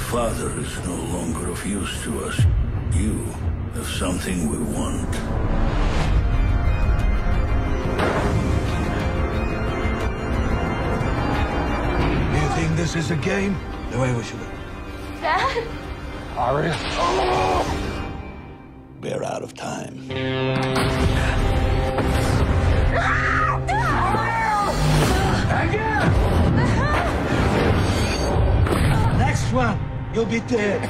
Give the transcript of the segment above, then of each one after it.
father is no longer of use to us. You have something we want. You think this is a game? The way we should have. Dad? Arya? We're out of time. Again! Next one, you'll be dead.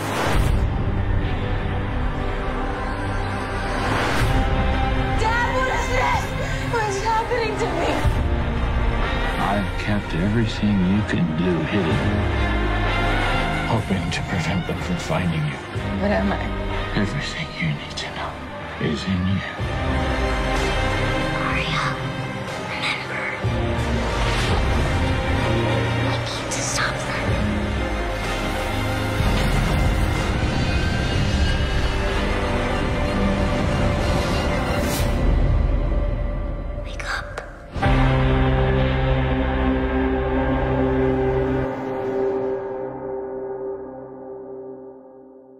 Dad, what is this? What is happening to me? I've kept everything you can do hidden, hoping to prevent them from finding you. What am I? Everything you need to know is in you.